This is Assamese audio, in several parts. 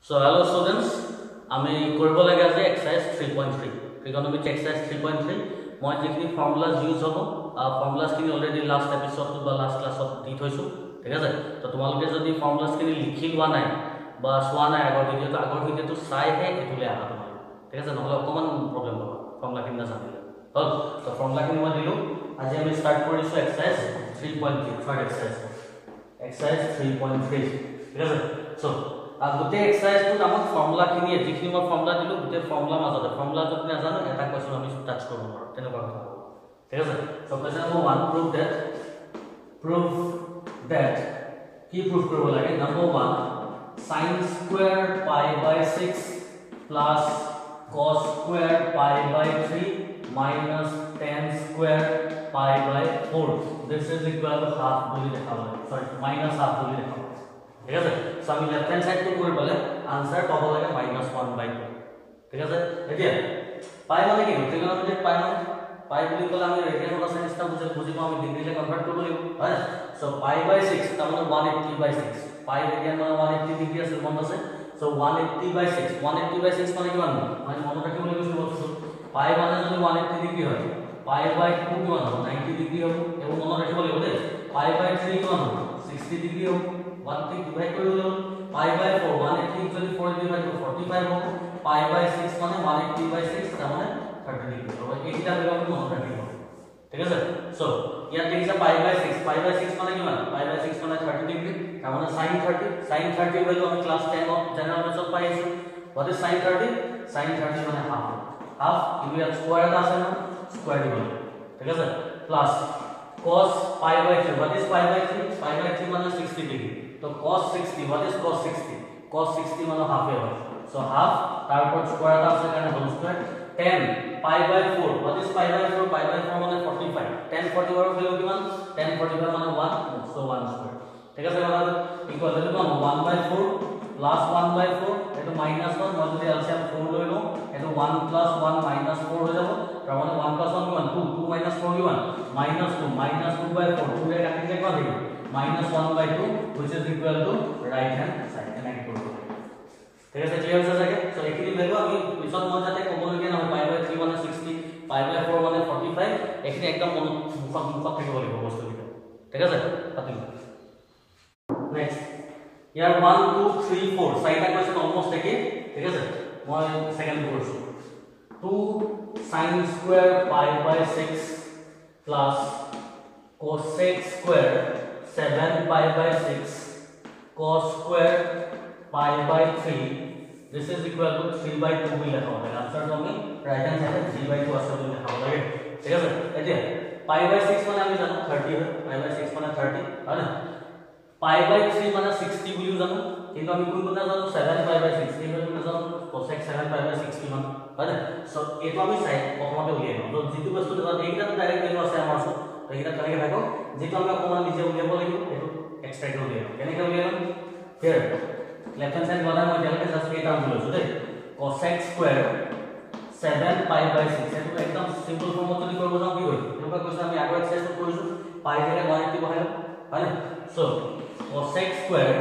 So hello students, আমি কৰিব লাগে আজি এক্সাৰসাইজ 3.3 trigonometry exercise 3.3 মই যিখিনি ফৰ্মুলাস ইউজ হ'ব ফৰ্মুলাস খিনি অলৰেডি লাষ্ট এপিসোড বা লাষ্ট ক্লাছত দি থৈছো ঠিক আছে তো তোমালোকে যদি ফৰ্মুলাস খিনি লিখি লোৱা নাই বা চোৱা নাই আগৰ ভিডিওটো চাইহে এতুলে আহা তোমালোক ঠিক আছে নহলে অকমান প্ৰবলেম হ'ব ফৰ্মুলা খিনি নাজানিলে হল তো ফৰ্মুলা খিনি মই দিলো আজি আমি স্টাৰ্ট কৰিছো এক্সাৰসাইজ 3.3 থাৰ্ড এক্সাৰসাইজ 3.3 ঠিক আছে সো গোটে এক্সাৰসাইজ টু নামক ফৰ্মুলা খিনি যিখিনি মই ফৰ্মুলা দিলো গোটে ফৰ্মুলা মাজতে ফৰ্মুলা যদি নাজানো এটা কোৱেশ্চন আমি টাচ কৰিব পাৰো তেনেকুৱা কথা ঠিক আছে so question number 1 prove that কি প্ৰুফ কৰিব লাগে number 1 sin square pi by 6 plus cos square pi by 3 minus tan square pi by 4 this is equal to half বুলি দেখাব sorry minus half বুলি দেখাব ঠিক আছে সো আমি লেফট হ্যান্ড সাইড টু কৰিবলে আনসার পাব লাগে -1/2 ঠিক আছে এতিয়া পাই মানে কি ট্রিগোনোমেট্রিক পাই মানে পাই বুলি কলে আমি রেডিয়ান বা সাইনটা বুজিব আমি ডিগ্ৰীলে কনভার্ট কৰিব লাগিব হয় সো পাই বাই 6 তাৰ মানে 180/6 পাই রেডিয়ান মানে 180 ডিগ্ৰী আছে মনত আছে সো 180/6 180/6 মানে কিমান মানে মনত ৰাখিব লাগিব বস্তু পাই মানে যদি 180 ডিগ্ৰী হয় পাই বাই 2 কিমান হ'ব 90 ডিগ্ৰী হ'ব এবং মনত ৰাখিব লাগিব দেই পাই বাই 3 কিমান হ'ব 60 ডিগ্ৰী হ'ব 1 কে ডিভাইড কৰি লও pi by 4 180 যদি 4 ডিভাইড কৰি 45 হ'ব pi by 6 মানে 180/6 তাৰ মানে 30 ডিগ্ৰী হ'ব এইটা বেলক মনত ৰাখিব ঠিক আছে সো ইয়াত দেখিছা pi by 6 মানে কিমান pi by 6 মানে 30 ডিগ্ৰী তাৰ মানে sin 30 ভ্যালু আমি ক্লাস 10 অফ জেনাৰেল মেথডত পাইছো what is sin 30 মানে হাফ কিন্তু ইয়াত স্কয়াৰ এটা আছে না স্কয়াৰ দিব ঠিক আছে plus cos pi by 3 what is pi by 3 মানে 60 ডিগ্ৰী तो cos 60 what is cos 60 মানে হাফ এ হয় সো হাফ তারপর স্কয়ার আছে কারণে whole square 10 pi by 4 what is pi by 4 মানে 45 10 40 এর ভ্যালু কিমান 10 45 মানে 1 সো 1 স্কয়ার ঠিক আছে বলা ইকুয়াল টু কিমান 1/4 প্লাস 1/4 এটো মাইনাস 1 মই যদি এলসিএম 4 লৈ লও এটো 1 প্লাস 1 মাইনাস 4 হৈ যাব তার মানে 1 প্লাস 1 কিমান 2 2 মাইনাস 4 কিমান -2 2/4 2 এর কাটিলে কিমান হবে -1/2 which is equal to right hand side and I put ঠিক আছে ক্লিয়ার হয়ে যাবে সো এখিনি ভ্যালু আমি পিছত মই যাতে কবলগিয়া নহয় pi by 3 মানে 60 pi by 4 মানে 45 এখিনি একদম মুখত থাকিব লাগিব বস্তুটো ঠিক আছে পাতিম নেক্সট ইয়ার 1 2 3 4 সাইডা কোয়েশ্চন অলমোস্ট একে ঠিক আছে মই সেকেন্ড করছি 2 sin square pi by 6 plus cosec square 7 pi by 6 cos square pi by 3 this is equal to 3/2 भी लिखा होगा आंसर तो हमें राइट हैंड साइड 3/2 आंसर भी लिखा होगा ठीक है এতিয়া pi by 6 মানে আমি জানো 30 হয় pi by 6 মানে 30 হয় না pi by 3 মানে 60 বুলি জানো কিন্তু আমি কোন কোন জানো 7 pi by 6 এই ভ্যালু জানো cosec 7 pi by 6 কিমান হয় না সো এটো আমি চাই প্ৰথমতে উলিয়াই লওঁ তো যেটো বস্তু এইটা তো ডাইৰেক্ট ভ্যালু আছে আমাৰ ওচৰত তো এইটা কেনেকৈ থাকো যেটো আমি অকমান নিজে উলিয়াব লাগিব এটো এক্সট্ৰাক্ট উলিয়াই লওঁ কেনেকৈ উলিয়াই লওঁ হিয়াৰ লেফট হ্যান্ড সাইড বলা মই যেনেকৈ জাস্ট এটা উলিয়াইছো দেই cosec square 7 pi by 6 এটো একদম সিম্পল ফৰ্মত যদি কৰিব যাওঁ কি হয় এনেকুৱা কৈছে আমি আগৰ এক্সাৰসাইজটো কৰিছো পাই জেগা 180 বহাই লওঁ হয় না so cosec square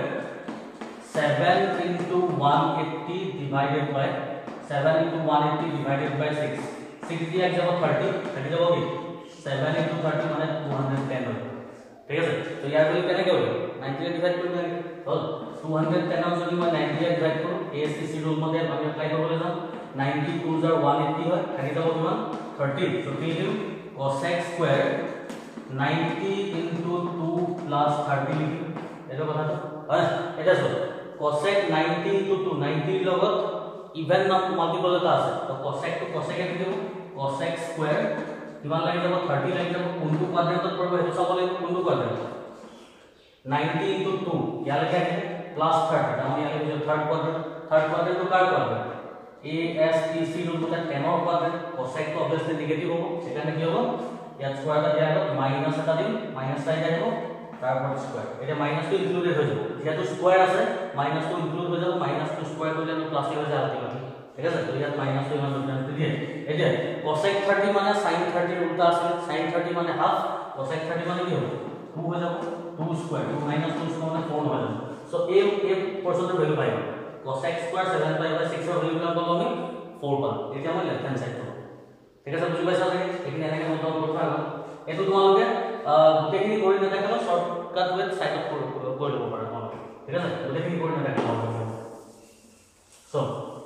7 into 180 divided by 7 into 180 divided by 6 6 দিয়ে যাব 30 যাব কি 7 into 30 মানে 210 হয় ঠিক আছে তো ইয়াৰ ভ্যালু কেনেকৈ হ'ব 90 ডিভাইড কৰিব লাগে হল 210 যদি মই 90 ডিভাইড কৰো এএসসি রুল মতে আমি এপ্লাই কৰিবলৈ যাম 90 2 * 180 হয় থাকি যাব কিমান 30 so কি লিখিম cosec square 90 into 2 plus 30 লিখিম এটো কথাটো হয় এটা সো cosec 90 into 2 90 লগত ইভেন মাল্টিপল এটা আছে তো cosec to cosec এ দিব cosec square কিমান লাগি যাব 30 লাগি যাব কোনটো কোয়াড্রেন্টত পড়ব হেতু চাব লাগিব কোনটো কোয়াড্রেন্ট 90 into 2 ইয়ালৈকে আহিলে প্লাস 30 আমি ইয়ালে যে থার্ড কোয়াড্রেন্ট তো কার কোয়াড্রেন্ট ASTC রুল মতে 10 এর কোয়াড্রেন্ট cosec তো obviously নেগেটিভ হবে সেখানে কি হবে ইয়াত স্কয়ারটা দেয়া হলো মাইনাস এটা দিম মাইনাস সাইড আসব তারপর স্কয়ার এটা মাইনাস তো ইনক্লুডেড হয়ে যাবে যেহেতু স্কয়ার আছে মাইনাস তো ইনক্লুড হয়ে যাবে মাইনাস টু স্কয়ার করলে আমরা প্লাস হয়ে যায় আলটিমেটলি ঠিক আছে তো ইয়াত মাইনাস তো ইমান ডিফারেন্স দিয়ে এটা cosec 30 মানে sin 30 এর উল্টা আছে sin 30 মানে হাফ cosec 30 মানে কি হবে 2 হয়ে যাবে 2 স্কয়ার 2 - 2 স্কয়ার মানে 4 হয়ে যাবে সো a portion এর ভ্যালু পাইবা cos x square 7 pi by 6 ৰ ভ্যালু কিমান পালো আমি 4 পালো এতিয়া মই লেফট হ্যান্ড সাইড পালো ঠিক আছে বুজি পাইছা নে এখিনি এনেকে মত কৰি পাবা এটো তোমালোকে গোটেইখিনি কৰি নেদেখালো শৰ্টকাট ওয়েত সাইডত কৰি লব পাৰা তোমালোকে ঠিক আছে গোটেইখিনি কৰি নেদেখালো সো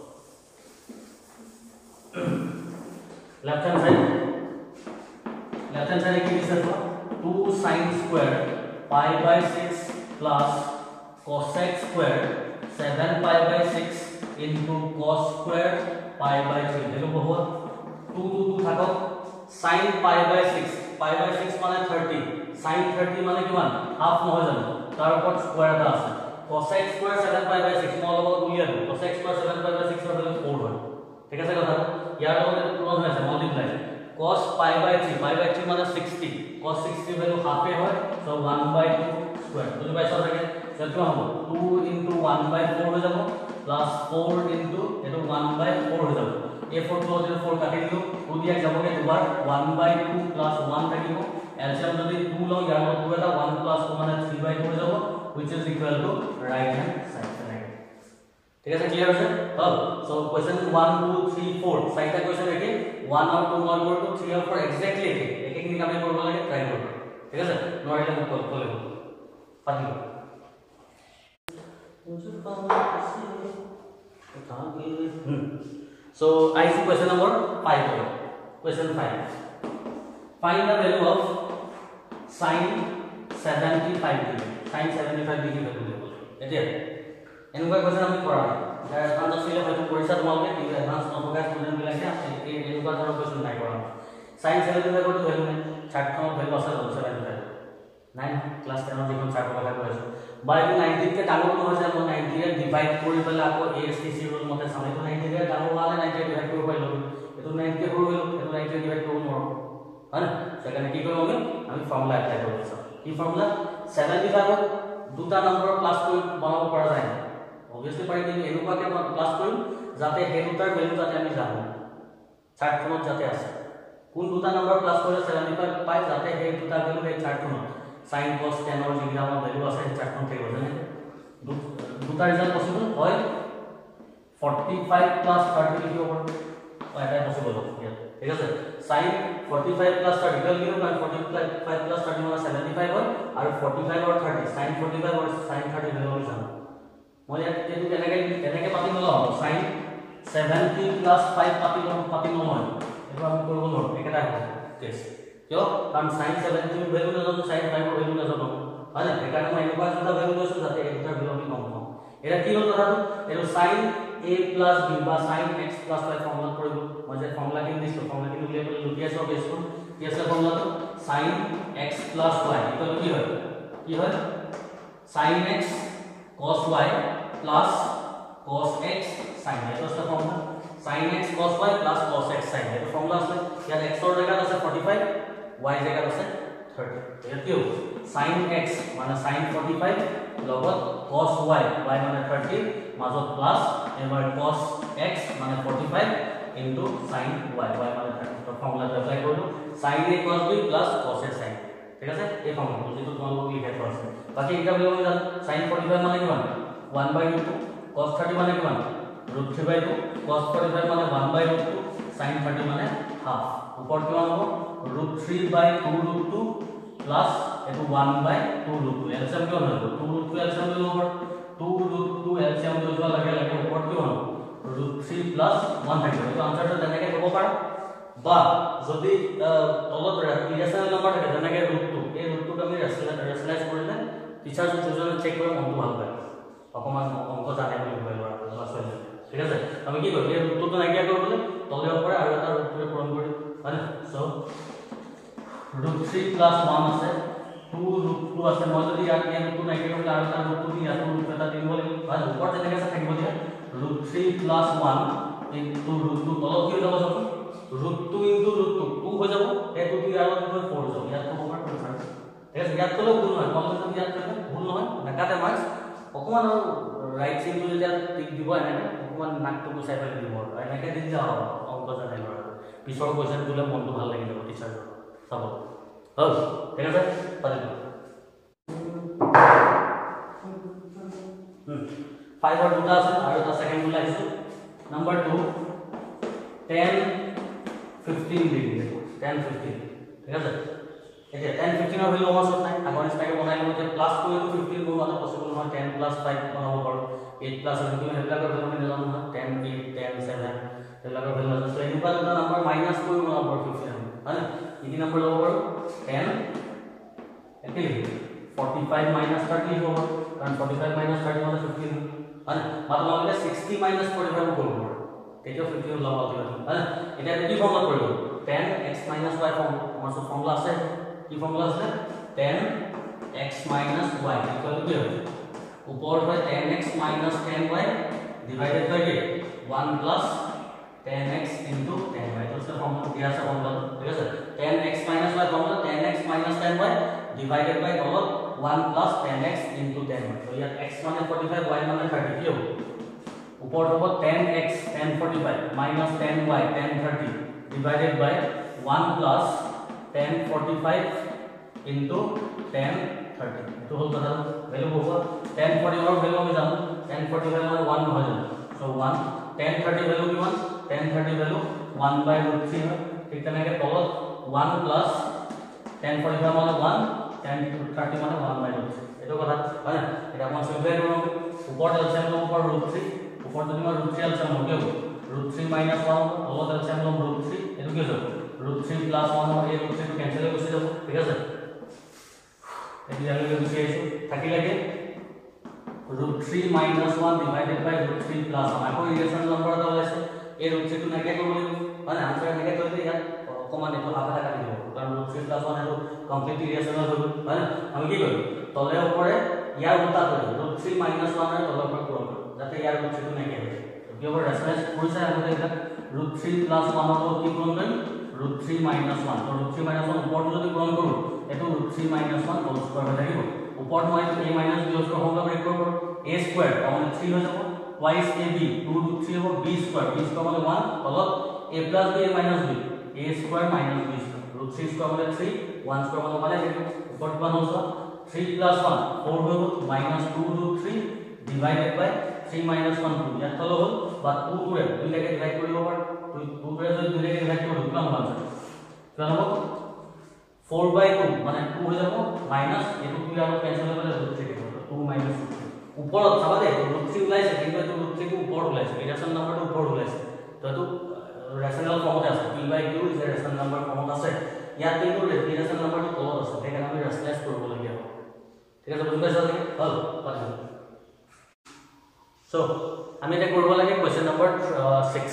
left hand side কি দিছে তো 2 sin square pi by 6 plus cos x square 7 pi by 6 into cos square pi by 3 দেখো বহুত 2 থাকক sin pi by 6 মানে 30 sin 30 মানে কিমান হাফ নহয় জানো তাৰ ওপৰত স্কয়াৰ এটা আছে cos x square 7 pi by 6 মই লগত উলিয়াই দিও cos x square 7 pi by 6 ৰ ভ্যালু 4 হয় ঠিক আছে কথা ইয়াৰ লগত ক্লোজ আছে মাল্টিপ্লাই cos pi by 3 মানে 60 cos 60 ভ্যালু হাফ এ হয় সো 1/2 স্কয়ার বুঝি পাইছো থাকে সেটো হ'ব 2 into 1/4 হৈ যাব plus 4 into এটো 1/4 হৈ যাব a 4 ক্লোজ 4 কাটি দিও 2 দিয়া যাবগে দুবাৰ 1/2 plus 1 থাকিব এলচিয়াম যদি 2 লও ইয়াৰ লগত 2 এটা 1 plus 2 মানে 3/4 হৈ যাব which is equal to right hand side ঠিক আছে ক্লিয়ার আছে হল সো কোশ্চেন 1 2 3 4 সাইডটা কোশ্চেন একে 1 আর 2 মল করব 3 আর 4 এক্স্যাক্টলি একে একেখিনি কামে করব লাগে ট্রাই করব ঠিক আছে নরমালি আমি কল করব পাতিব so I see question number 5 question 5 find the value of sin 75 degree sin 75 degree value এটা এনেকুৱা কোৱেশ্চন আমি কৰা যাৰ এডভান্স আছিল হয়তো পৰীক্ষা তোমালোকে কি এডভান্স নপকা ষ্টুডেন্ট বিলাকে আছে এই এনেকুৱা ধৰণৰ কোৱেশ্চন নাই কৰা sin 75 ৰ ভ্যালু নাই চাৰ্টখনৰ ভ্যালু আছে 75 নাই ক্লাছ 10 ৰ যিখন চাৰ্ট কথা কৈ আছো বাই 90 কে ডাঙৰ নহয় যে মই 90 ৰে ডিভাইড কৰি পেলাই আকৌ ASTC ৰুল মতে চামে তো 90 ৰে ডাঙৰ হোৱালে 90 ৰে ডিভাইড কৰিব পাৰিলো এটো 90 কে সৰু হলো এটো 90 ৰে ডিভাইড কৰিব নোৱাৰো হয় না সেখানে কি কৰিম আমি ফৰ্মুলা এপ্লাই কৰিব চাম কি ফৰ্মুলা 75 ত দুটা নম্বৰ প্লাস কৰি বনাব পৰা যায় obviously পাৰি কিন্তু এনেকুৱাকে প্লাস কৰিম যাতে হে দুটাৰ ভ্যালু যাতে আমি জানো চাৰ্টখনত যাতে আছে কোন দুটা নম্বৰ প্লাস কৰিলে 75 পাই যাতে হে দুটা ভ্যালু হে চাৰ্টখনত sin cos tan ৰ যিটা আমাৰ ভ্যালু আছে চাৰ্টখন থাকিব জানে দুটা ৰিজাল্ট পসিবল হয় 45 plus 30 লিখিব পাৰো এটা পসিবল হয় ঠিক আছে sin 45 plus 30 ইকুয়াল কিনো কাৰণ 45 plus 30 মানে 75 হয় আৰু 45 আৰু 30 sin 45 আৰু sin 30 ভ্যালু জানো মই এটো কেনেকে পাতি নলও sin 70 plus 5 পাতি নহয় এটো আমি কৰিব নোৱাৰো একেটা কেছ কিয় কাৰণ sin 70 ভ্যালু নাজানো sin 5 ৰ ভ্যালু নাজানো হয় একাৰণে মই এনেকুৱা এটা ভ্যালু লৈছো যাতে এটা ভ্যালু আমি গম পাওঁ এটা কি হ'ল কথাটো এটো sin a plus b বা sin x plus y formula কৰিব মই যে ফৰ্মুলা কিন দিছো ফৰ্মুলা কিন উলিয়াই পেলাই লুটিয়াই সব বেস করব কি আছে ফৰ্মুলাটো sin x plus y equal কি হয় sin x cos y plus cos x sin y এটা formula sin x cos y plus cos x sin y এটা ফৰ্মুলা আছে ইয়াত x ৰ জায়গাত আছে 45 y জায়গাত আছে 30 এটা কি হ'ব sin x মানে sin 45 লগত cos y y মানে 30 মাজত প্লাস এবাৰ cos x মানে 45 into sin y y মানে 30 তো ফৰ্মুলা এপ্লাই কৰিলো sin a cos b plus cos a sin ঠিক আছে এই ফৰ্মুলা যেটো তোমালোক লিখা থোৱা আছে বাকি এটা বলি আমি জানো sin 45 মানে কিমান 1/2 cos 30 মানে কিমান √3/2 cos 45 মানে 1/2 sin 30 মানে হাফ উপৰ কিমান হ'ব √3/2 plus এটো 1/2 এলচিয়াম কিমান হ'ব 2 এলচিয়াম লৈ হ'ব 2 এলচিয়াম লৈ যোৱা লাগে উপৰ কিমান হ'ব √3 plus 1 থাকিব এটো আনসাৰটো তেনেকে হ'ব পাৰা বা যদি তলত ইৰেশনাল নম্বৰ থাকে যেনেকৈ √2 এই √2 আমি ৰেশনালাইজ কৰিলে টিচাৰ যোনজনে চেক কৰে মনটো ভাল পায় অকমান অংক জানে বুলি ভাবে ল'ৰা ছোৱালী ঠিক আছে আমি কি কৰিম এই √2 নাইকিয়া কৰিবলৈ তলৰ পৰা আৰু এটা √2 পূৰণ কৰিম হয় সো √3 plus 1 আছে 2 আছে মই যদি ইয়াত √2 নাইকিয়া কৰিলে আৰু এটা √2 দি ইয়াত √2 এটা দিব লাগিব হয় ওপৰত যেনেকৈ আছে থাকিব দিয়া √3 plus 1 into √2 তলত কি যাব সব √2 into √2 2 হৈ যাব এই 2 ইয়াৰ লগত 4 হৈ যাব ইয়াত হ'ব পাৰে ঠিক আছে ইয়াত কলেও ভুল নহয় কলেও যদি ইয়াত থাকে ভুল নহয় নাকাতে মাৰ্কস অকমান ৰাইট চিনটো যদি টিক দিব এনেকে অকমান নাকটো গুচাই পেলাই দিব আৰু এনেকে দি যাও অংক জানে ল'ৰা পিছৰ কোৱেশ্চন দিলে মনটো ভাল লাগি যাব টিচাৰৰ চাব হল ঠিক আছে পাতিব 5 और দুটা আছে আৰু এটা সেকেন্ড টো লাগিছো নাম্বার 2 10 15 ডিগ্ৰী 10 15 ঠিক আছে এতিয়া 10 15 ৰ ভ্যালু আমাৰ ওচৰত নাই আগৰ নিচিনাকৈ বনাই লওঁ যে প্লাস কৰিলে 15 বনাব পসিবল নহয় 10 প্লাস 5 বনাব পাৰো 8 প্লাস 17 হেবিলাকৰ ভ্যালু আমি নাজানো না 10 8 10 7 হেবিলাকৰ ভ্যালু আছে সো এনেকুৱা এটা নাম্বাৰ মাইনাস কৰি বনাব পাৰো 15 হয় কি নাম্বাৰ ল'ব পাৰো 10 একলি 45 minus 30 होगा कारण 45 minus 30 মানে 15 है मतलब हमने 60 minus 45 को करब तेजो 15 लगा दियो है এটা কি ফর্মুলা করব 10x minus y আমার সব ফর্মুলা আছে কি ফর্মুলা আছে 10x minus y equal to ऊपर है 10x minus 10y divided by 1 plus 10x into 10y तो इसका फॉर्मूला दिया है फॉर्मूला ठीक है 10x minus y formula 10x minus 10y divided by 1 plus 10x into 10y तो यार x माने 45 y माने 30 কি হবে ऊपर होगा 10x 1045 minus 10y 1030 divided by 1 plus 1045 into 1030 तो होल बता वैल्यू होगा 1040 और वैल्यू हम जानो 1045 माने 1 हो जाए सो 1 1030 वैल्यू किमान 1030 वैल्यू 1/√3 है ठीक है ना के तल 1 plus 1045 माने 1 1030 माने 1/√3 এটো কথা হয় এটা আমরা সিম্পল করব উপর এলসিয়াম লম উপর √3 উপর যদি আমরা √3 এলসিয়াম লম কেও √3 - 1 তলত এলসিয়াম লম √3 এটো কি হবে √3 + 1 এই √3 ক্যান্সেল হয়ে গুছি যাব ঠিক আছে এটি জানি গুছি আইছো থাকি লাগে √3 - 1 divided by √3 + 1 আকৌ ইকুয়েশন নাম্বার দাও আছে এই √3 টো নাকে করব মানে आंसर নাকে করলে ইয়াত কমান এটো হাফ এটা কাটি দিব কারণ √3 + 1 এটো কমপ্লিট ইকুয়েশনাল হবে মানে আমি কি করব তলে উপরে ইয়ার উল্টা করে √3 - 1 এর তলে উপরে পূরণ করব যাতে ইয়ার √3 টো নাকে হয় তো কি হবে রেফারেন্স পরিচয় আমাদের এটা √3 + 1 এর কি পূরণ করব √3 - 1 তো √3 - 1 উপর যদি পূরণ করব এটো √3 - 1 হোল স্কয়ার হয়ে থাকিব উপর মই a - b স্কয়ার হোমলা ব্রেক করব a স্কয়ার মানে 3 হয়ে যাব twice ab 2 √3 হবে b স্কয়ার মানে 1 তলত a + b a - b a square - b square √3 square মানে 3 1 স্কয়ার মানে উপর 1 হলো 3 + 1 4 হলো -2√3 divided by 3 - 1 2 ইয়াত হলো বা 2 রে 2 লেকে ডিভাইড কৰিব পাৰ 2 রে যদি 2 লেকে ডিভাইড কৰিব কিমান হ'ব কিমান হ'ব 4/2 মানে 2 হৈ যাব মাইনাস এটো 2 আৰু ক্যান্সেল হৈ গলে √3 হ'ব 2 - 2 ওপৰত চাবা দে √3 ওলাইছে কিন্তু √3 টো ওপৰত ওলাইছে ৰেশন নাম্বাৰটো ওপৰত ওলাইছে তো এটো ৰেশনাল ফৰ্মত আছে p/q ইজ এ ৰেশনাল নাম্বাৰ ফৰ্মত আছে ইয়াত কিন্তু ৰেশনাল নাম্বাৰটো তলত আছে সেইকাৰণে আমি ৰেশনালাইজ কৰিব লাগিব ঠিক আছে বুজি পাইছা নেকি হল পাতিম সো আমি এটা কৰিব লাগে কোৱেশ্চন নম্বৰ 6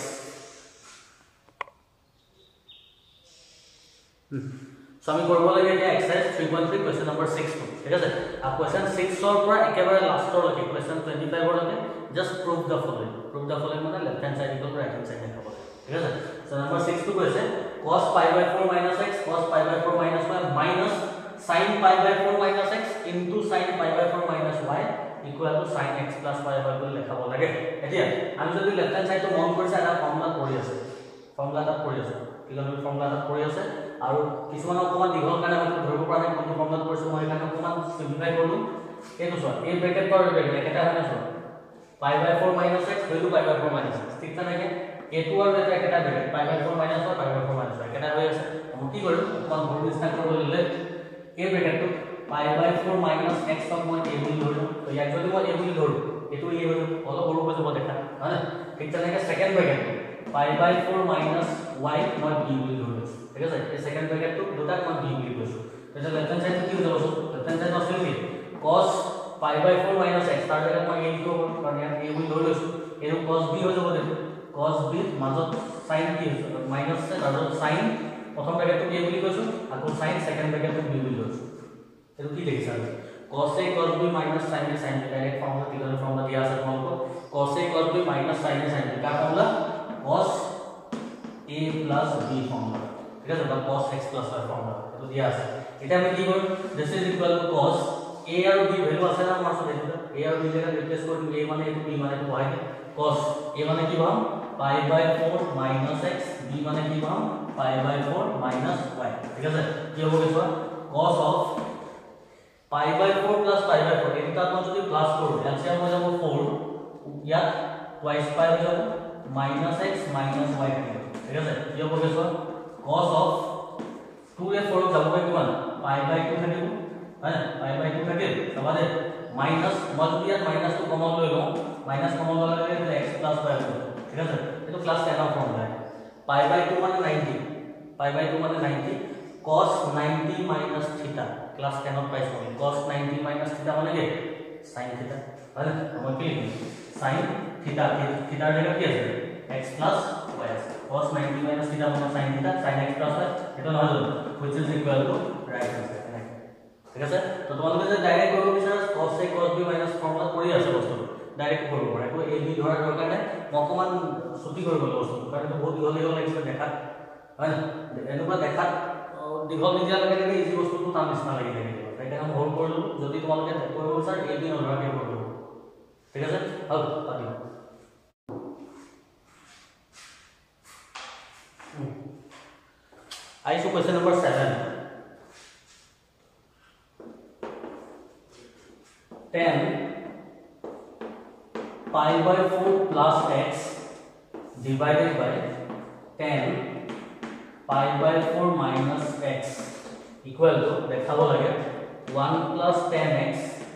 সো আমি কৰিব লাগে এটা এক্সাৰসাইজ 3.3 কোৱেশ্চন নম্বৰ 6 ঠিক আছে আ কোৱেশ্চন 6 ৰ পৰা একেবাৰে লাষ্টৰ লৈকে কোৱেশ্চন 25 ৰ লৈকে জাস্ট প্ৰুভ দা ফলোইং মানে left hand side equal to right hand side লিখব ঠিক আছে সো নম্বৰ 6 টো কৈছে cos π/4 - x cos π/4 - y minus sin π/4 - x into sin π/4 - y equal to sin x plus y বলি লেখাব লাগে এতিয়া আমি যদি লেফট হ্যান্ড সাইডটো মন কৰিছে এটা ফৰ্মুলা কৰি আছে কি জানো ফৰ্মুলা কৰি আছে আৰু কিছুমান অকমান দীঘল কাৰণে আমি ধৰিব পৰা নাই কোনটো ফৰ্মুলা কৰিছো মই কাৰণে অকমান সিম্পলিফাই কৰিলো এইটো চোৱা এই ব্ৰেকেট পাৰ ব্ৰেকেট এটা হয় না চোৱা π/4 - x ভ্যালু π/4 - x ঠিক আছে নাকি এটো আৰু এটা একটা ব্ৰেকেট π/4 - y π/4 - y এটা হৈ আছে আমি কি কৰিম অকমান ভুল নিচিনা কৰিব ললে এই ব্ৰেকেটটো π/4 - x ক মই a বুলি ধৰিলো তো ইয়াক যদি মই a বুলি ধৰো এটো a হৈ যাব অলপ সৰু হৈ যাব দেখা হয় ঠিক তেনেকৈ সেকেন্ড ব্ৰেকেট π/4 - y মই b বুলি ধৰিছো ঠিক আছে এই সেকেন্ড ব্ৰেকেটটো দুটাক মই b বুলি কৈছো তেতিয়া লেফট হ্যান্ড সাইডটো কি হৈ যাব লেফট হ্যান্ড সাইড আছিল কি cos π/4 - x তাৰ জায়গাত মই a লিখো কাৰণ ইয়াত a বুলি ধৰি লৈছো এটো cos b হৈ যাব দেখো cos b মাজত sin কি হৈছে মাইনাস আছে তাৰপিছত sin প্ৰথম ব্ৰেকেটটো a বুলি কৈছো আকৌ sin সেকেন্ড ব্ৰেকেটটো b বুলি কৈছো এটো কি দেখিছা cos a cos b minus sin a sin b direct formula কি ধরনের ফর্মুলা দিয়া আছে তোমালোক cos a cos b minus sin a sin b কা formula cos a plus b formula ঠিক আছে বা cos x plus y formula এটো দিয়া আছে এটা আমি কি করব this is equal to cos a আর b ভ্যালু আছে না আমার সাথে a আর b জায়গা রিপ্লেস করব a মানে এটো b মানে এটো y cos a মানে কি পাম π/4 minus x b মানে কি পাম π/4 minus y ঠিক আছে কি হবে দেখো cos of π/4 plus π/4 এটা আমরা যদি প্লাস করব এলসিএম হয়ে যাব 4 ইয়াত টুৱাইস পাই হৈ যাব -x -y ঠিক আছে কি হ'ব গেছ cos of 2 এ 4 যাব কিমান π/2 থাকিব হয় π/2 থাকিল সবাদে মাইনাস মই যদি ইয়াত মাইনাসটো কমন লৈ লওঁ মাইনাস কমন ললে x y হ'ব ঠিক আছে এটো ক্লাস 10 ৰ ফৰ্মুলা π/2 মানে 90 π/2 মানে 90 cos 90 minus theta class 10 of price होगी cos 90 minus theta माने के sin theta है ना हम के sin theta theta जगह क्या है x plus y cos 90 minus theta माने sin theta sin x plus y এটা নহয় which is equal to right answer ঠিক আছে তো তোমালোকে যে ডাইরেক্ট কৰিব বিচাৰা cos a cos b minus formula কৰি আছে বস্তু ডাইরেক্ট কৰিব পাৰে তো a b ধৰাৰ দৰকাৰ নাই অকমান ছুটি কৰিব লাগিব বস্তু কাৰণ বহুত দীঘল লাগিব দেখা হয় না এনেকুৱা দেখাত দীঘল নিদিয়া লগে লগে ইজি বস্তুটো টান নিচিনা লাগি থাকে তাইকে আমি হোল্ড কৰিলো যদি তোমালোকে কৰিব বিচাৰ a b নধৰাকে কৰিব ঠিক আছে হল পাতিম আইছো question number 7 10 π/4 plus x divided by 10 π/4 minus x equal to দেখাব লাগে 1 plus 10x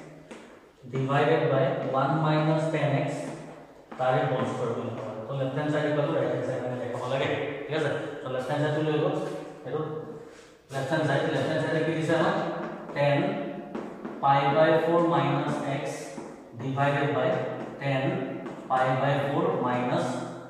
divided by 1 minus 10x তারে হোল স্কয়ার করতে হবে তো left hand side equal to right hand side মানে দেখাব লাগে ঠিক আছে তো লেফট হ্যান্ড সাইড লৈ লও এটো লেফট হ্যান্ড সাইডে কি দিছে না 10 π/4 minus x divided by 10 π/4 minus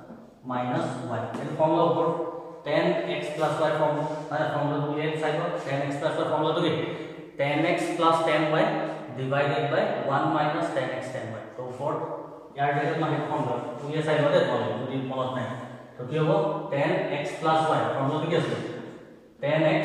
y এর ফর্মুলা উপর 10x plus y formula to left side of 10x plus y formula to get 10x plus 10y divided by 1 minus 10x 10y so for यार जगह में formula to ये side होते तो যদি মনত নাই তো কি হবে 10x plus y formula কি আছে 10x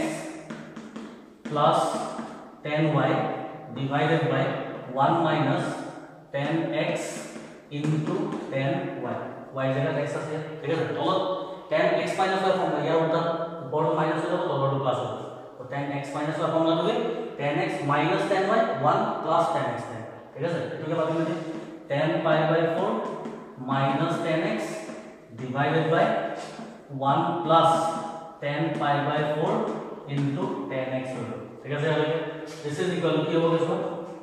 plus 10y divided by 1 minus 10x into 10y y जगह x আছে ঠিক আছে তো 10x minus y formula यार उल्टा ऊपर माइनस हो जाएगा तो ऊपर प्लस हो तो 10x minus y formula दोगे 10x minus 10y 1 plus 10x 10 ठीक है सर तो क्या बात है 10 π/4 minus 10x divided by 1 plus 10 π/4 into 10x ठीक है sir this is equal to क्या होगा इसको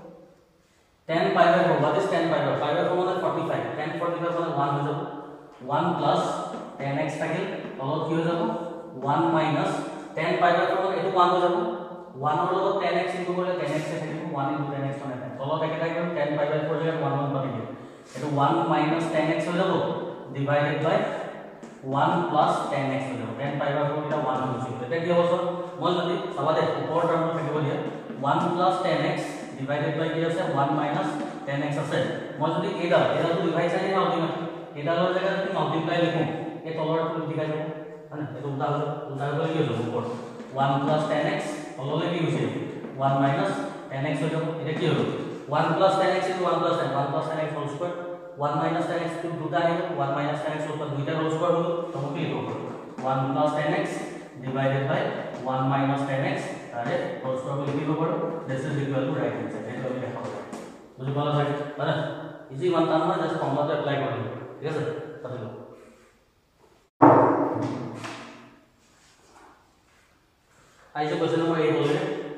10 π/4 what is 10 π/4 π/4 मतलब 45 10 45 मतलब 1 हो जाएगा 1 plus 10x থাকিল তলত কি হৈ যাব 1 minus 10 π/4 মানে এটো 1 হৈ যাব 1 ৰ লগত 10x ইনটু কৰিলে 10x এ থাকিব 1 into 10x মানে তলত একে থাকিব 10 π/4 জেগাত 1 1 পাতি দিম এটো 1 minus 10x হৈ যাব ডিভাইডেড বাই 1 plus 10x হৈ যাব 10 π/4 এটা 1 হৈ যাব এটা কি হ'ব মই যদি চাবা দে ওপৰ টাৰ্মটো থাকিব দিয়া 1 plus 10x ডিভাইডেড বাই কি আছে 1 minus 10x আছে মই যদি এডালটো ডিভাইড চাই না আল্টিমেট এডালৰ জায়গা যদি মাল্টিপ্লাই লিখো এই তলৰটো লিখা যাব মানে এটো উল্টা কৰি কি হ'ব ওপৰ 1 plus 10x তললে কি হৈছে 1 minus 10x হৈ যাব এটা কি হ'ব 1 plus 10x into 1 plus 10 1 plus 10x whole square 1 minus 10x to দুটা আহিব 1 minus 10x উপর দুইটা whole square হলো তখন কি লিখব 1 plus 10x divided by 1 minus 10x আরে whole square লিখি দিব পারো this is equal to right answer এটা আমি দেখাবো বুঝি পালা স্যার মানে ইজি ওয়ান টার্ম না জাস্ট ফর্মুলাটা অ্যাপ্লাই করে দিও ঠিক আছে তাহলে आइए क्वेश्चन नंबर 8 बोले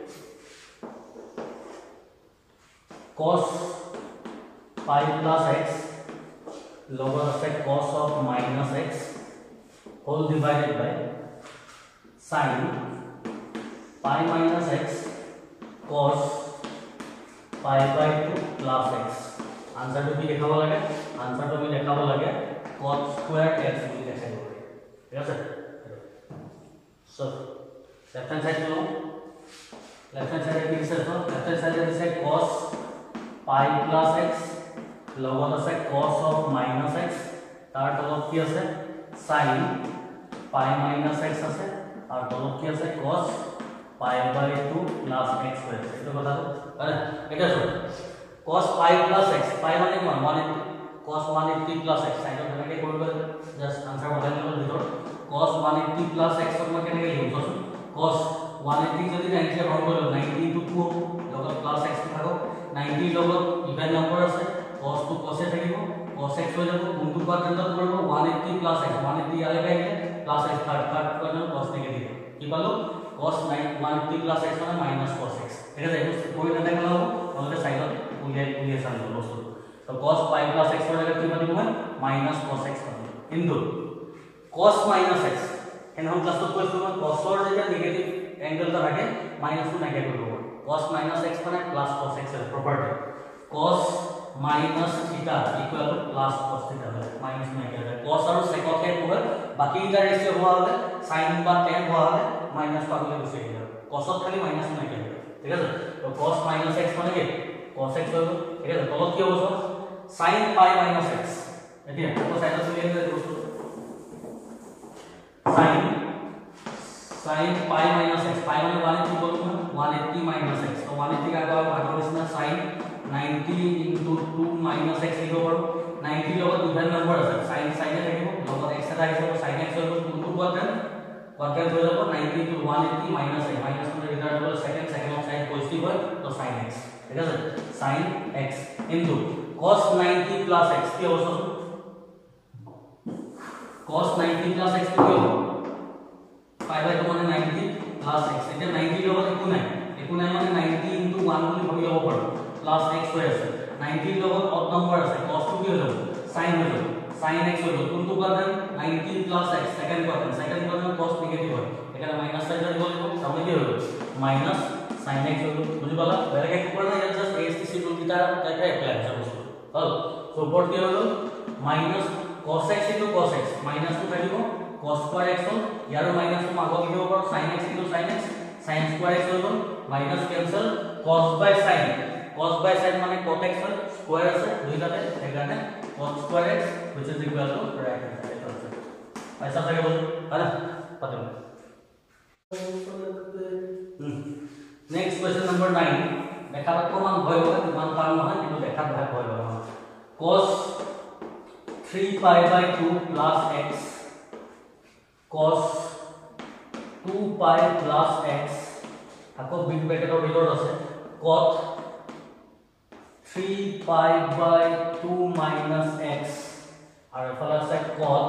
cos pi plus x log of cos of minus x whole divided by sin pi minus x cos pi by 2 plus x answer तो भी देखाबो লাগে आंसर तो भी देखाबो লাগে cos square x বুলি দেখাবো ঠিক আছে সো लेफ्ट हैंड साइड लो लेफ्ट हैंड साइड की रिसर्च हो लेफ्ट हैंड साइड से cos pi plus x log আছে cos of minus x তার তলত কি আছে sin pi minus x আছে আর তলত কি আছে cos pi by 2 plus x হয়েছে এটা কথা তো আরে এটা শুন cos pi plus x pi মানে কি 180 cos 180 plus x সাইড কেনেকৈ কৰিব জাস্ট আনসার বহাই দিলে ভিতর cos 180 plus x ক মই কেনেকৈ লিখিম cos 180 যদি 90 রে ভাগ করলে 90 into 2 লগত প্লাস x থাকো 90 লগত ইভেন নাম্বার আছে cos 2 cos এ থাকিব cos x হৈ যাব কোনটো কোয়াড্ৰেন্টত কৰিব 180 প্লাস x 180 ইয়ালে আহিলে plus x third quadrant cos negative কি পালো cos 180 প্লাস x মানে মাইনাস cos x ঠিক আছে এইটো কৰি নাথাকে হ'ব নহলে সাইডত উলিয়াই চাম বস্তু তো cos pi plus x ৰ জায়গাত কি পাবি মই মাইনাস cos x পাবি কিন্তু cos minus x এনহম ক্লাসত কৈছো মই cos ৰ যেতিয়া নেগেটিভ एंगल টা থাকে মাইনাস টু নেগেটিভ হ'ব cos minus x মানে প্লাস cos x এর property cos minus theta equal to plus cos theta হয় মাইনাস নেগেটিভ cos আৰু sec কে হবে বাকি ইটা রেশিও হোৱা হলে sin বা tan হোৱা হলে মাইনাস পাবলে গুছি যাব cos ত খালি মাইনাস নেগেটিভ ঠিক আছে তো cos minus x মানে কি cos x হ'ব ঠিক আছে তলত কি হ'ব sin pi minus x এতিয়া তো সাইডত উলিয়াই দিলে বস্তু sin pi minus x pi মানে 180 বলতো 180 minus x তো 180 का भागৰ নিচিনা sin 90 into 2 minus x লিখিব পাৰো 90 লগত ইভেন নম্বৰ আছে sin sin এ থাকিব লগত x এটা আহিব sin x হৈ গ'ল কোনটো কোয়াড্ৰেন্ট হৈ যাব 90 into 180 minus x minus মানে ৰিটাৰ্ন হ'ল সেকেন্ড অফ sin পজিটিভ হয় তো sin x ঠিক আছে sin x into cos 90 plus x কি হ'ব cos 90 plus x কি হ'ব pi by 2 মানে 90 plus x এটা 90 লগত একো নাই মানে 90 into 1 বুলি ভাবি লব পাৰো plus x হৈ আছে 90 লগত অড নম্বৰ আছে cos টো কি হৈ যাব sin হৈ যাব sin x হৈ যাব কোনটো quadrant 90 plus x second quadrant cos negative হয় এখানে মাইনাস সাইড দিব লাগিব তাহলে কি হবে মাইনাস sin x হৈ গ'ল বুজি পালা বেলেগ এক কৰা নাই জাস্ট ASTC রুল কিটা দেখাই এপ্লাই আছে বস্তু হল সো উপর কি হলো minus cos x into cos x minus two থাকিব cos square x হল ইয়াৰ মাইনাস টু আগত লিখিব পাৰো sin x into sin x sin square x হৈ গ'ল minus cancel cos by sin মানে cot x হয় স্কয়ার আছে দুইটাতে এখানে cot square x which is equal to right hand side আছে ऐसा থাকে বল হ্যাঁ পাতে नेक्स्ट क्वेश्चन नंबर 9 দেখা অকমান ভয় হয় ইমান টান নহয় কিন্তু দেখাত ভয় হয় cos 3 pi by 2 plus x cos 2 pi plus x আকৌ বিগ ব্র্যাকেটৰ ভিতৰত আছে cot 3 pi by 2 minus x আৰু এফালে আছে cot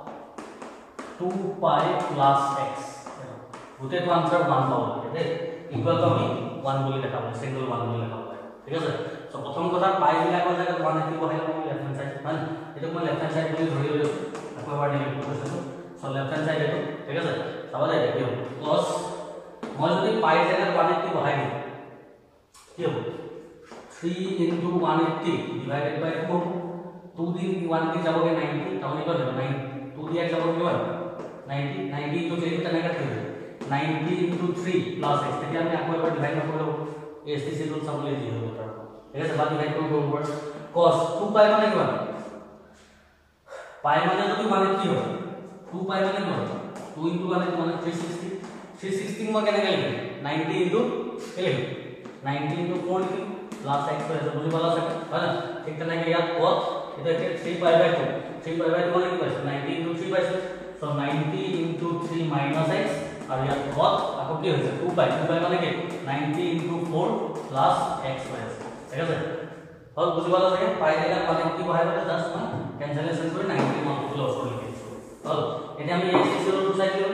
2 pi plus x গোটেইটো আনসার 1 পাব লাগে ইকুয়াল টু আমি 1 বলি দেখাব সিঙ্গল 1 বলি দেখাব ঠিক আছে সো প্রথম কথা পাই বিলাকৰ জায়গাত 180 বহাই লম লেফট হ্যান্ড সাইড মানে এটা মই লেফট হ্যান্ড সাইড বলি ধৰি লৈছো আকৌ এবাৰ নিলিখো কৈছো সো লেফট হ্যান্ড সাইড এটো ঠিক আছে চাবা যায় কি হ'ব cos মই যদি পাই জায়গাত 180 বহাই দিম কি হ'ব 3 into 180 divided by 4 2 দিন 1 কি যাবগে 90 তাহলে কত হবে 9 2 দিয়ে যাবগে কি হয় 90 90 তো চেঞ্জ করতে না 90 into 3 plus x তেতিয়া আমি আকৌ এবাৰ ডিভাইড কৰিব ASTC রুল সামলে দি হ'ব তাৰ ঠিক আছে বাকি ডিভাইড কৰিব ওপৰ cos 2 pi মানে কি হয় pi মানে যদি মানে কি হয় 2 pi মানে কি হয় 2 into 1 মানে 360 মই কেনেকৈ লিখিম 90 into 90 into 4 লিখিম plus x হৈ আছে বুজি পালা চাগে হয় না ঠিক তেনেকৈ ইয়াত cos এটা 3 pi by 2 3 pi by 2 মানে কি পাইছে 90 into 3 পাইছে so 90 into 3 minus x और यार cos आपको কি হইছে 2 pi মানে কি 90 into 4 plus x square ঠিক আছে और বুঝি পালা থাকে পাই জায়গা মানে কি বহাই বলে জাস্ট না ক্যান্সেলেশন করে 90 মান ক্লোজ করে লিখিছো হল এটা আমি ASTC রুল চাই দিও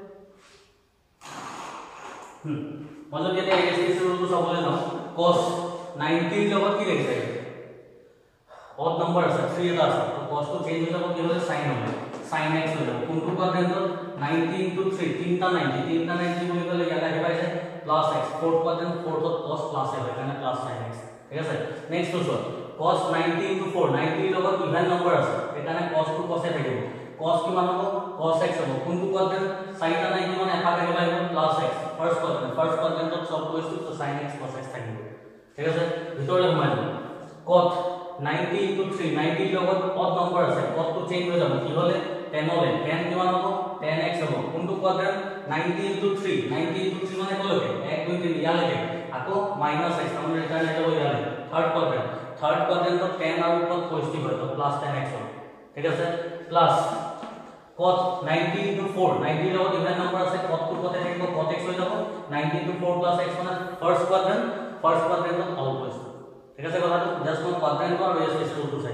মানে যদি ASTC রুল চাবলৈ যাও cos 90 লগত কি লিখছে অড নম্বৰ আছে 3 এটা আছে তো cos তো চেঞ্জ হৈ যাব কি হলে sin হবে sin x হৈ যাব কোনটো কোয়াড্ৰেন্টত 90 into 3 তিনটা 90 বুলি কলে ইয়াত আহি পাইছে plus x fourth quadrant fourth cos plus হয় মানে plus sin x ঠিক আছে নেক্সট হল cos 90 into 4 90 লগত ইভেন নম্বৰ আছে এখানে cos টু cos এ থাকিব cos কিমান হ'ব cos x হ'ব কোনটো কোয়াড্ৰেন্ট sin টা 90 মানে এফালে আহিব লাগিব plus x ফার্স্ট কোয়াড্ৰেন্টত সব বস্তু তো sin x cos x থাকিব ঠিক আছে ভিতৰলৈ সোমাই যাব cos 90 into 3 90 লগত অড নম্বৰ আছে cos টু চেঞ্জ হৈ যাব কি হলে 10 হলে 10 কিমান হ'ব 10x হ'ব কোনটো কোয়াড্ৰেন্ট 90 into 3 90 into 3 মানে কলকে 1 2 3 ইয়ালৈকে আকৌ মাইনাস x আমরা রিটার্ন এটা হই যাবে থার্ড কোয়াড্রেন্ট 10 আর উপর পজিটিভ হয় তো প্লাস 10x হবে ঠিক আছে প্লাস cos 90 into 4 90 লগত ইভেন নাম্বার আছে cos টু কত থাকিব cos x হৈ যাব 90 into 4 plus x মানে ফার্স্ট কোয়াড্রেন্ট অল পজিটিভ ঠিক আছে কথাটো জাস্ট কোন কোয়াড্রেন্ট আর ASTC রুলটো চাইছে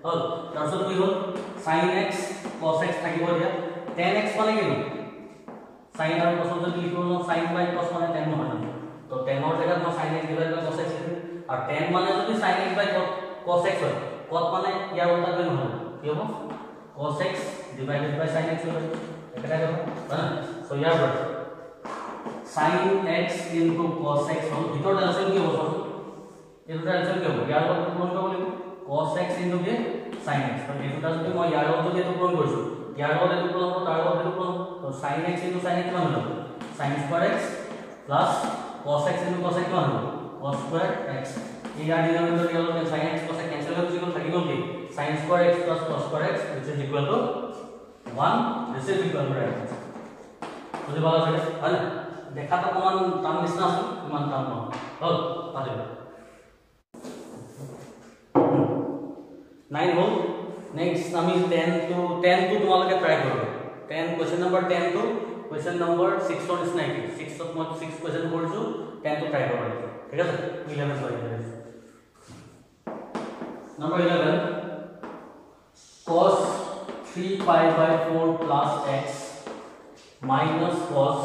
হল তাৰপিছত কি হল sin x cos x থাকিব দিয়া tan x মানে কি sin আৰু cos যদি লিখিব ন sin by cos মানে tan নহয় তো tan ৰ জায়গাত মই sin x divide by cos x লিখিম আৰু tan মানে যদি sin x by cos x হয় cos মানে ইয়াৰ উল্টা কৰি নহয় কি হ'ব cos x divided by sin x হবে এটা কথা না সো ইয়াৰ পৰা sin x into cos x হল ভিতর ডাইরেকশন কি হ'ব এটো ডাইরেকশন কি হ'ব ইয়াৰ লগত পূৰণ কৰিব লাগিব cos x into কি sin x তো এটো যদি মই ইয়াৰ লগত যদি এটো পূৰণ কৰিছো ইয়াৰ লগত এটো পূৰণ হ'ব তাৰ লগত এটো পূৰণ তো sin x into sin x মান হ'ব sin square x plus cos x into cos x মান হ'ব cos square x ইয়াৰ ডিনোমিনেটৰ ইয়াৰ লগত sin x cos x cancel হৈ গ'ল থাকি গ'ল কি sin square x plus cos square x which is equal to 1 this is equal to right বুঝি পালা চাগে হল দেখা তো কোন টান নিচিনা আছে ইমান টান নহয় হল পাতিব 9 হল নেক্সট আমি 10 to তোমালোকে ট্রাই কৰিব 10 question number 10 to question number 6 ৰ নিচিনা কি 6 ত মই 6 কোশ্চেন কৰিছো 10 to ট্রাই কৰিব ঠিক আছে 11 সৰি number 11 cos 3 pi by 4 plus x minus cos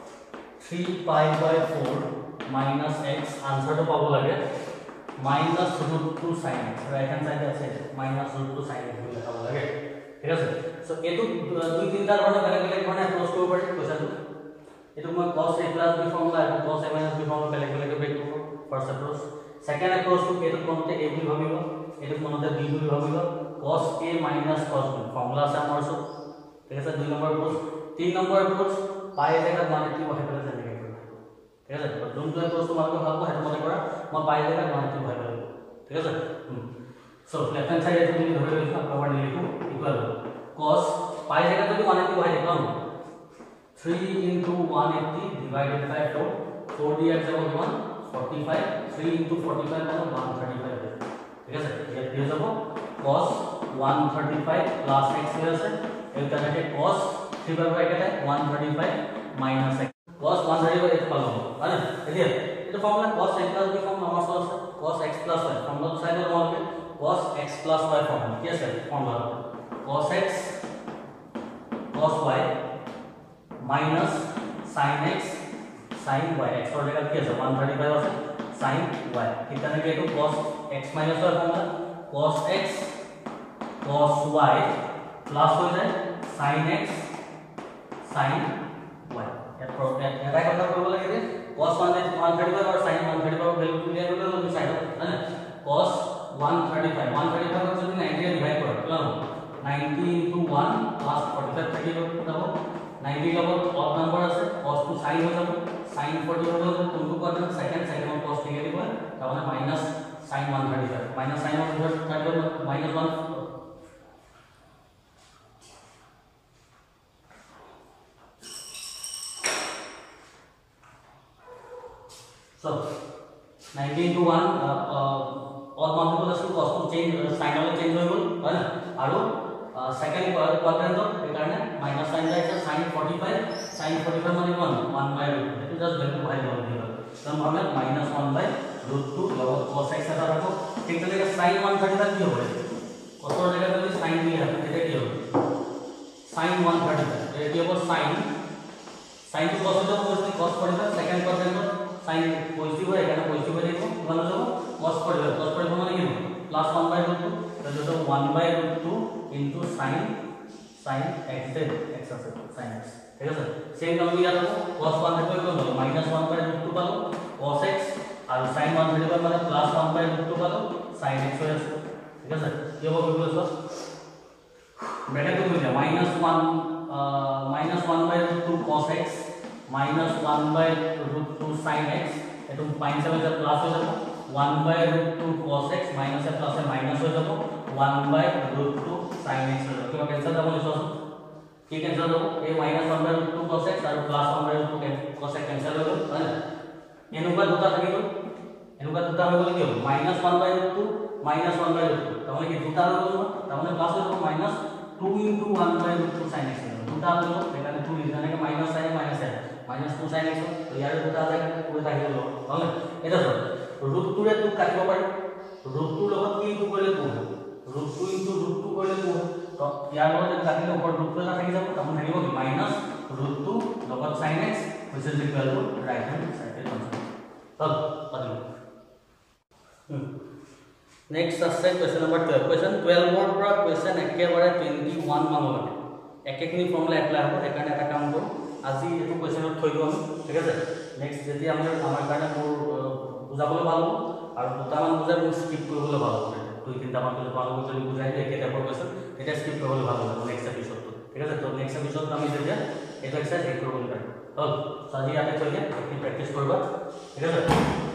3 pi by 4 minus x answer to পাবো লাগে minus root 2 sin x right hand side আছে minus root 2 sin x বুলি পাবো লাগে ঠিক আছে সো এটো দুই তিনটা ধৰণে বেলেগ বেলেগ ধৰণে এপ্ৰ'চ কৰিব পাৰি কোৱেশ্চনটো এটো মই cos a plus b formula আৰু cos a minus b formula বেলেগ বেলেগ ব্ৰেক কৰিব ফাৰ্স্ট এপ্ৰ'চ সেকেন্ড এপ্ৰ'চ টো এটো কোনতে a বুলি ভাবিব এটো কোনতে b বুলি ভাবিব cos a minus cos b formula আছে আমাৰ ওচৰত ঠিক আছে দুই নম্বৰ এপ্ৰ'চ তিন নম্বৰ এপ্ৰ'চ পাই জায়গাত মানে কি বহাই পেলাই যেনেকৈ কৰিব ঠিক আছে তো যোনটো এপ্ৰ'চ তোমালোকে ভালকৈ হেতু মনে কৰা মই পাই জায়গাত মানে কি বহাই পেলাই ঠিক আছে সো লেফট হ্যান্ড সাইডে তুমি ধরে লৈছা কভার লিখো ইকুয়াল cos পাই জায়গাত যদি মানে কি বহাই দেখলাম 3 into 180 divided by 4 4 দিয়ে যাব 145 3 into 45 মানে 135 ঠিক আছে ইয়াত দিয়ে যাব cos 135 plus x হৈ আছে এটা থাকে cos 3 বাই এটা 135 minus x cos 135 এটা পালো মানে এতিয়া এটা formula cos x plus b formula আমার আছে cos x plus y formula সাইডে আমাকে cos x plus y formula কি আছে formula cos x cos y minus sin x sin y x और जगह কি আছে 135 আছে sin y কিতনে के तो cos x minus y formula cos x cos y plus हो जाए sin x sin y এটা কথা কৰিব লাগে cos 135 और sin 135 ভ্যালু ক্লিয়ার হলে তুমি সাইড है ना cos 135 যদি 90 ডিভাইড করো তাহলে 90 into 1 plus 45 থাকি যাব 90 লগত অড নাম্বার আছে cos to sin হৈ যাব sin 40 হৈ যাব কোনটো কোৱাড্ৰেন্ট সেকেন্ড cos নিগেটিভ হয় তাৰ মানে মাইনাস sin 135 মাইনাস sin 135 কাটিব minus 1 so 90 into 1 all multiple is cos to change sin वाला change হৈ গল হয় না আৰু সেকেন্ড কোয়াড্রেন্ট এর কারণে মাইনাস sin আছে sin 45 মানে 1 বাই √2 এটো জাস্ট ভ্যালু বহাই দিব লাগিব কারণ আমরা -1/√2 লগত cos x এটা রাখো ঠিক আছে sin 135 কি হবে cos এর জায়গায় যদি sin দিয়ে রাখো এটা কি হবে sin 135 এটা কি হবে sin to cos এর উপরে cos 45 second quadrant sin positive হয় এখানে পজিটিভ হয়ে যাবে মানে যাব cos 45 মানে কি প্লাস 1/√2 তাহলে তো 1/√2 into sin x then x আছে sin x ঠিক আছে সেম কাম কি আছে cos 1/√2 কত হলো -1/√2 পালো cos x আর sin 1/√2 মানে প্লাস 1/√2 পালো sin x হয়ে আছে ঠিক আছে কি হবে বলছো ব্র্যাকেট করে দাও -1/√2 cos x -1/√2 sin x এটো মাইনাস হবে প্লাস হয়ে যাবে 1/√2 cos x মাইনাস এ প্লাস এ মাইনাস হয়ে যাবে 1/√2 sin x হয়ে যাবে কিবা ক্যান্সেল যাব লিখছো কি ক্যান্সেল হবে এই -1/√2 cos x আর প্লাস 1/√2 cos x ক্যান্সেল হয়ে গেল তাই না এনেকুৱা দুটা থাকিব এনেকুৱা দুটা হৈ গ'ল কি হ'ব -1/√2 -1/√2 তাহলে কি দুটা হৈ গ'ল তাহলে প্লাস হয়ে যাবে -2 into 1/√2 sin x দুটা হলো এখানে 2 লিখনে কে মাইনাস sin -2 sin x তো ইয়াৰ দুটা জায়গা পুরো থাকি গ'ল হলে এটা সব √2 রে 2 কাটিব পাৰি √2 লগত কি ইনটু কৰিলে 2 √2 ইনটু √2 কৰিলে 2 তো ইয়াৰ লগত কাটিলে ওপৰত √2 এটা থাকি যাব তখন থাকিব কি মাইনাস √2 লগত sin x which is equal to right hand side function তল পাতিলো नेक्स्ट আছে क्वेश्चन नंबर 12 क्वेश्चन 12 ৰ পৰা क्वेश्चन একেবাৰে 21 মানলৈকে একেখিনি ফৰ্মুলা এপ্লাই হ'ব সেইকাৰণে এটা কাম কৰো আজি এটো क्वेश्चनত থৈ দিও আমি ঠিক আছে নেক্সট যদি আমাৰ কাৰণে মোৰ বুজাবলৈ ভাল হ'ব আৰু দুটামান বুজাই মোৰ স্কিপ কৰিবলৈ ভাল হ'ব দুই তিনটা মান যদি ভাল হ'ব যদি বুজাই দিয়ে একেটা क्वेश्चन এটা স্কিপ কৰিবলৈ ভাল হ'ব নেক্সট এপিসোডটো ঠিক আছে তো নেক্সট এপিসোডত আমি যেতিয়া এটা এক্সাৰসাইজ হেড কৰিবলৈ পাৰিম তো আজি ইয়াতে থৈ দিয়া প্ৰেক্টিছ কৰিবা ঠিক আছে